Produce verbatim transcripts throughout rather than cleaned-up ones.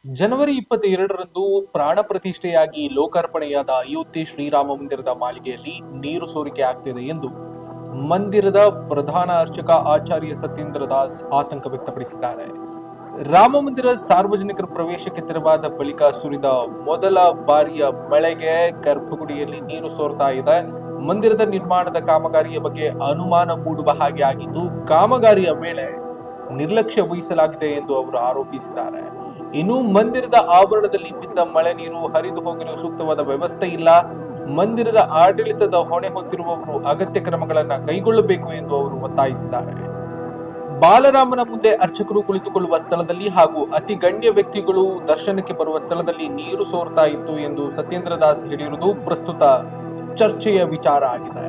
ಜನವರಿ ಇಪ್ಪತ್ತೆರಡರಂದು ಪ್ರಾಣ ಪ್ರತಿಷ್ಠೆಯಾಗಿ ಲೋಕಾರ್ಪಣೆಯಾದ ಅಯೋಧ್ಯೆ ಶ್ರೀರಾಮ ಮಂದಿರದ ಮಾಳಿಗೆಯಲ್ಲಿ ನೀರು ಸೋರಿಕೆ ಆಗ್ತಿದೆ ಎಂದು ಮಂದಿರದ ಪ್ರಧಾನ ಅರ್ಚಕ ಆಚಾರ್ಯ ಸತ್ಯೇಂದ್ರ ದಾಸ್ ಆತಂಕ ವ್ಯಕ್ತಪಡಿಸಿದ್ದಾರೆ. ರಾಮ ಮಂದಿರ ಸಾರ್ವಜನಿಕರ ಪ್ರವೇಶಕ್ಕೆ ತೆರವಾದ ಬಳಿಕ ಸುರಿದ ಮೊದಲ ಬಾರಿಯ ಮಳೆಗೆ ಗರ್ಭಗುಡಿಯಲ್ಲಿ ನೀರು ಸೋರ್ತಾ ಇದೆ. ಮಂದಿರದ ನಿರ್ಮಾಣದ ಕಾಮಗಾರಿಯ ಬಗ್ಗೆ ಅನುಮಾನ ಮೂಡುವ ಹಾಗೆ ಆಗಿದ್ದು, ಕಾಮಗಾರಿಯ ವೇಳೆ ನಿರ್ಲಕ್ಷ್ಯ ವಹಿಸಲಾಗಿದೆ ಎಂದು ಅವರು ಆರೋಪಿಸಿದ್ದಾರೆ. ಇನ್ನು ಮಂದಿರದ ಆವರಣದಲ್ಲಿ ಬಿದ್ದ ಮಳೆ ನೀರು ಹರಿದು ಹೋಗಲು ಸೂಕ್ತವಾದ ವ್ಯವಸ್ಥೆ ಇಲ್ಲ. ಮಂದಿರದ ಆಡಳಿತದ ಹೊಣೆ ಹೊತ್ತಿರುವವರು ಅಗತ್ಯ ಕ್ರಮಗಳನ್ನು ಕೈಗೊಳ್ಳಬೇಕು ಎಂದು ಅವರು ಒತ್ತಾಯಿಸಿದ್ದಾರೆ. ಬಾಲರಾಮನ ಮುಂದೆ ಅರ್ಚಕರು ಕುಳಿತುಕೊಳ್ಳುವ ಸ್ಥಳದಲ್ಲಿ ಹಾಗೂ ಅತಿ ಗಣ್ಯ ವ್ಯಕ್ತಿಗಳು ದರ್ಶನಕ್ಕೆ ಬರುವ ಸ್ಥಳದಲ್ಲಿ ನೀರು ಸೋರ್ತಾ ಇತ್ತು ಎಂದು ಸತ್ಯೇಂದ್ರ ದಾಸ್ ಹೇಳಿರುವುದು ಪ್ರಸ್ತುತ ಚರ್ಚೆಯ ವಿಚಾರ ಆಗಿದೆ.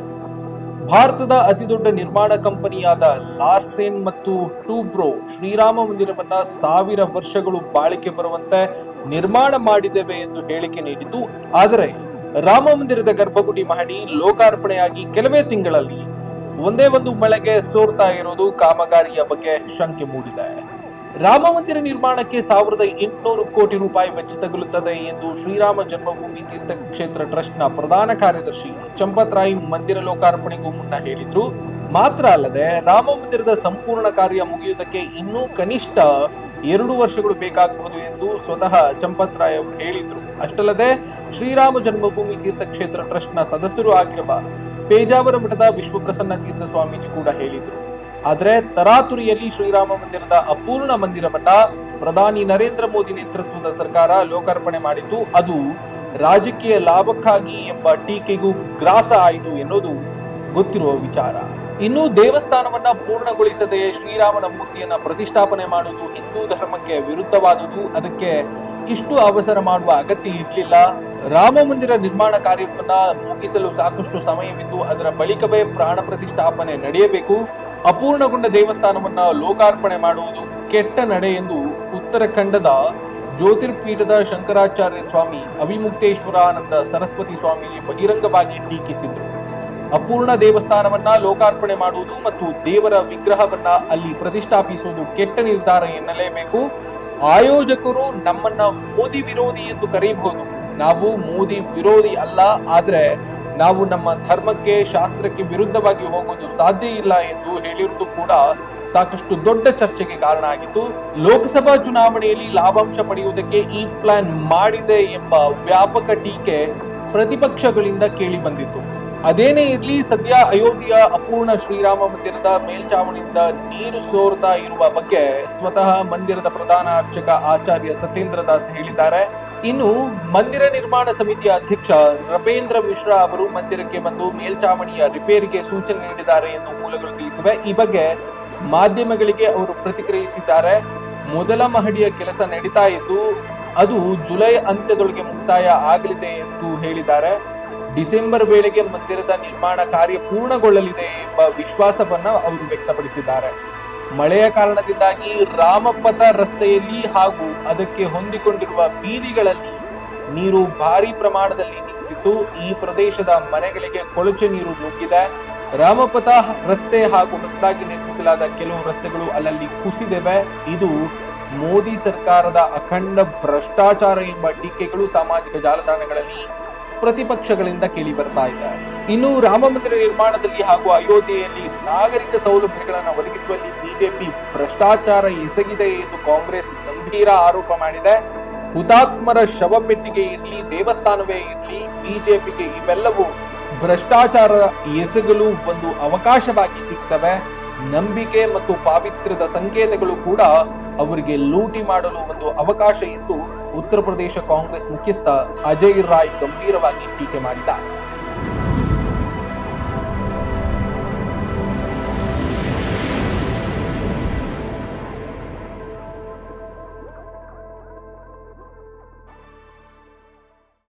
ಭಾರತದ ಅತಿದೊಡ್ಡ ನಿರ್ಮಾಣ ಕಂಪನಿಯಾದ ಲಾರ್ಸೆನ್ ಮತ್ತು ಟೂಬ್ರೋ ಶ್ರೀರಾಮ ಮಂದಿರವನ್ನ ಸಾವಿರ ವರ್ಷಗಳು ಬಾಳಿಕೆ ಬರುವಂತೆ ನಿರ್ಮಾಣ ಮಾಡಿದ್ದೇವೆ ಎಂದು ಹೇಳಿಕೆ ನೀಡಿದ್ದು, ಆದರೆ ರಾಮ ಮಂದಿರದ ಗರ್ಭಗುಡಿ ಮಹಡಿ ಲೋಕಾರ್ಪಣೆಯಾಗಿ ಕೆಲವೇ ತಿಂಗಳಲ್ಲಿ ಒಂದೇ ಒಂದು ಮಳೆಗೆ ಸೋರ್ತಾ ಇರೋದು ಕಾಮಗಾರಿಯ ಬಗ್ಗೆ ಶಂಕೆ ಮೂಡಿದೆ. ರಾಮ ಮಂದಿರ ನಿರ್ಮಾಣಕ್ಕೆ ಸಾವಿರದ ಎಂಟುನೂರು ಕೋಟಿ ರೂಪಾಯಿ ವೆಚ್ಚ ತಗುಲುತ್ತದೆ ಎಂದು ಶ್ರೀರಾಮ ಜನ್ಮಭೂಮಿ ತೀರ್ಥಕ್ಷೇತ್ರ ಟ್ರಸ್ಟ್ನ ಪ್ರಧಾನ ಕಾರ್ಯದರ್ಶಿ ಚಂಪತ್ ರಾಯ್ ಮಂದಿರ ಲೋಕಾರ್ಪಣೆಗೂ ಮುನ್ನ ಹೇಳಿದ್ರು. ಮಾತ್ರ ಅಲ್ಲದೆ ರಾಮ ಮಂದಿರದ ಸಂಪೂರ್ಣ ಕಾರ್ಯ ಮುಗಿಯುವುದಕ್ಕೆ ಇನ್ನೂ ಕನಿಷ್ಠ ಎರಡು ವರ್ಷಗಳು ಬೇಕಾಗಬಹುದು ಎಂದು ಸ್ವತಃ ಚಂಪತ್ ರಾಯ್ ಅವರು ಹೇಳಿದ್ರು. ಅಷ್ಟಲ್ಲದೆ ಶ್ರೀರಾಮ ಜನ್ಮಭೂಮಿ ತೀರ್ಥಕ್ಷೇತ್ರ ಟ್ರಸ್ಟ್ನ ಸದಸ್ಯರು ಆಗಿರುವ ಪೇಜಾವರ ಮಠದ ವಿಶ್ವಪ್ರಸನ್ನ ತೀರ್ಥ ಸ್ವಾಮೀಜಿ ಕೂಡ ಹೇಳಿದ್ರು. ಆದರೆ ತರಾತುರಿಯಲ್ಲಿ ಶ್ರೀರಾಮ ಮಂದಿರದ ಅಪೂರ್ಣ ಮಂದಿರವನ್ನ ಪ್ರಧಾನಿ ನರೇಂದ್ರ ಮೋದಿ ನೇತೃತ್ವದ ಸರ್ಕಾರ ಲೋಕಾರ್ಪಣೆ ಮಾಡಿದ್ದು, ಅದು ರಾಜಕೀಯ ಲಾಭಕ್ಕಾಗಿ ಎಂಬ ಟೀಕೆಗೂ ಗ್ರಾಸ ಆಯಿತು ಎನ್ನುವುದು ಗೊತ್ತಿರುವ ವಿಚಾರ. ಇನ್ನು ದೇವಸ್ಥಾನವನ್ನ ಪೂರ್ಣಗೊಳಿಸದೆ ಶ್ರೀರಾಮನ ಮೂರ್ತಿಯನ್ನ ಪ್ರತಿಷ್ಠಾಪನೆ ಮಾಡುವುದು ಹಿಂದೂ ಧರ್ಮಕ್ಕೆ ವಿರುದ್ಧವಾದುದು. ಅದಕ್ಕೆ ಇಷ್ಟು ಅವಸರ ಮಾಡುವ ಅಗತ್ಯ ಇರಲಿಲ್ಲ. ರಾಮ ಮಂದಿರ ನಿರ್ಮಾಣ ಕಾರ್ಯವನ್ನ ಮುಗಿಸಲು ಸಾಕಷ್ಟು ಸಮಯವಿದ್ದು, ಅದರ ಬಳಿಕವೇ ಪ್ರಾಣ ಪ್ರತಿಷ್ಠಾಪನೆ ನಡೆಯಬೇಕು. ಅಪೂರ್ಣಗೊಂಡ ದೇವಸ್ಥಾನವನ್ನ ಲೋಕಾರ್ಪಣೆ ಮಾಡುವುದು ಕೆಟ್ಟ ನಡೆ ಎಂದು ಉತ್ತರಾಖಂಡದ ಜ್ಯೋತಿರ್ಪೀಠದ ಶಂಕರಾಚಾರ್ಯ ಸ್ವಾಮಿ ಅವಿಮುಕ್ತೇಶ್ವರಾನಂದ ಸರಸ್ವತಿ ಸ್ವಾಮೀಜಿ ಬಹಿರಂಗವಾಗಿ ಟೀಕಿಸಿದ್ರು. ಅಪೂರ್ಣ ದೇವಸ್ಥಾನವನ್ನ ಲೋಕಾರ್ಪಣೆ ಮಾಡುವುದು ಮತ್ತು ದೇವರ ವಿಗ್ರಹವನ್ನ ಅಲ್ಲಿ ಪ್ರತಿಷ್ಠಾಪಿಸುವುದು ಕೆಟ್ಟ ನಿರ್ಧಾರ ಎನ್ನಲೇಬೇಕು. ಆಯೋಜಕರು ನಮ್ಮನ್ನ ಮೋದಿ ವಿರೋಧಿ ಎಂದು ಕರೆಯಬಹುದು. ನಾವು ಮೋದಿ ವಿರೋಧಿ ಅಲ್ಲ, ಆದ್ರೆ ನಾವು ನಮ್ಮ ಧರ್ಮಕ್ಕೆ ಶಾಸ್ತ್ರಕ್ಕೆ ವಿರುದ್ಧವಾಗಿ ಹೋಗೋದು ಸಾಧ್ಯ ಇಲ್ಲ ಎಂದು ಹೇಳಿರುವುದು ಕೂಡ ಸಾಕಷ್ಟು ದೊಡ್ಡ ಚರ್ಚೆಗೆ ಕಾರಣ ಆಗಿತ್ತು. ಲೋಕಸಭಾ ಚುನಾವಣೆಯಲ್ಲಿ ಲಾಭಾಂಶ ಪಡೆಯುವುದಕ್ಕೆ ಈ ಪ್ಲಾನ್ ಮಾಡಿದೆ ಎಂಬ ವ್ಯಾಪಕ ಟೀಕೆ ಪ್ರತಿಪಕ್ಷಗಳಿಂದ ಕೇಳಿ ಬಂದಿತ್ತು. ಅದೇನೇ ಇರಲಿ, ಸದ್ಯ ಅಯೋಧ್ಯೆಯ ಅಪೂರ್ಣ ಶ್ರೀರಾಮ ಮಂದಿರದ ಮೇಲ್ಚಾವಣಿಯಿಂದ ನೀರು ಸೋರ್ತಾ ಇರುವ ಬಗ್ಗೆ ಸ್ವತಃ ಮಂದಿರದ ಪ್ರಧಾನ ಅರ್ಚಕ ಆಚಾರ್ಯ ಸತ್ಯೇಂದ್ರ ದಾಸ್ ಹೇಳಿದ್ದಾರೆ. ಇನ್ನು ಮಂದಿರ ನಿರ್ಮಾಣ ಸಮಿತಿಯ ಅಧ್ಯಕ್ಷ ನೃಪೇಂದ್ರ ಮಿಶ್ರಾ ಅವರು ಮಂದಿರಕ್ಕೆ ಬಂದು ಮೇಲ್ಚಾವಣಿಯ ರಿಪೇರಿಗೆ ಸೂಚನೆ ನೀಡಿದ್ದಾರೆ ಎಂದು ಮೂಲಗಳು ತಿಳಿಸಿವೆ. ಈ ಬಗ್ಗೆ ಮಾಧ್ಯಮಗಳಿಗೆ ಅವರು ಪ್ರತಿಕ್ರಿಯಿಸಿದ್ದಾರೆ. ಮೊದಲ ಮಹಡಿಯ ಕೆಲಸ ನಡೀತಾ ಇದ್ದು, ಅದು ಜುಲೈ ಅಂತ್ಯದೊಳಗೆ ಮುಕ್ತಾಯ ಆಗಲಿದೆ ಎಂದು ಹೇಳಿದ್ದಾರೆ. ಡಿಸೆಂಬರ್ ವೇಳೆಗೆ ಮಂದಿರದ ನಿರ್ಮಾಣ ಕಾರ್ಯ ಪೂರ್ಣಗೊಳ್ಳಲಿದೆ ಎಂಬ ವಿಶ್ವಾಸವನ್ನ ಅವರು ವ್ಯಕ್ತಪಡಿಸಿದ್ದಾರೆ. ಮಳೆಯ ಕಾರಣದಿಂದಾಗಿ ರಾಮಪಥ ರಸ್ತೆಯಲ್ಲಿ ಹಾಗೂ ಅದಕ್ಕೆ ಹೊಂದಿಕೊಂಡಿರುವ ಬೀದಿಗಳಲ್ಲಿ ನೀರು ಭಾರಿ ಪ್ರಮಾಣದಲ್ಲಿ ನಿಂತಿದ್ದು, ಈ ಪ್ರದೇಶದ ಮನೆಗಳಿಗೆ ಕೊಳಚೆ ನೀರು ನುಗ್ಗಿದೆ. ರಾಮಪಥ ರಸ್ತೆ ಹಾಗೂ ಹೊಸದಾಗಿ ನಿರ್ಮಿಸಲಾದ ಕೆಲವು ರಸ್ತೆಗಳು ಅಲ್ಲಲ್ಲಿ ಕುಸಿದಿವೆ. ಇದು ಮೋದಿ ಸರ್ಕಾರದ ಅಖಂಡ ಭ್ರಷ್ಟಾಚಾರ ಎಂಬ ಟೀಕೆಗಳು ಸಾಮಾಜಿಕ ಜಾಲತಾಣಗಳಲ್ಲಿ ಪ್ರತಿಪಕ್ಷಗಳಿಂದ ಕೇಳಿ ಬರ್ತಾ ಇದೆ. ಇನ್ನು ರಾಮ ಮಂದಿರ ನಿರ್ಮಾಣದಲ್ಲಿ ಹಾಗೂ ಅಯೋಧ್ಯೆಯಲ್ಲಿ ನಾಗರಿಕ ಸೌಲಭ್ಯಗಳನ್ನು ಒದಗಿಸುವಲ್ಲಿ ಬಿಜೆಪಿ ಭ್ರಷ್ಟಾಚಾರ ಎಸಗಿದೆ ಎಂದು ಕಾಂಗ್ರೆಸ್ ಗಂಭೀರ ಆರೋಪ ಮಾಡಿದೆ. ಹುತಾತ್ಮರ ಶವಪೆಟ್ಟಿಗೆ ಇರಲಿ, ದೇವಸ್ಥಾನವೇ ಇರಲಿ, ಬಿಜೆಪಿಗೆ ಇವೆಲ್ಲವೂ ಭ್ರಷ್ಟಾಚಾರ ಎಸಗಲು ಒಂದು ಅವಕಾಶವಾಗಿ ಸಿಗ್ತವೆ. ನಂಬಿಕೆ ಮತ್ತು ಪಾವಿತ್ರ್ಯದ ಸಂಕೇತಗಳು ಕೂಡ ಅವರಿಗೆ ಲೂಟಿ ಮಾಡಲು ಒಂದು ಅವಕಾಶ ಎಂದು ಉತ್ತರ ಪ್ರದೇಶ ಕಾಂಗ್ರೆಸ್ ಮುಖ್ಯಸ್ಥ ಅಜಯ್ ರಾಯ್ ಗಂಭೀರವಾಗಿ ಟೀಕೆ ಮಾಡಿದ್ದಾರೆ.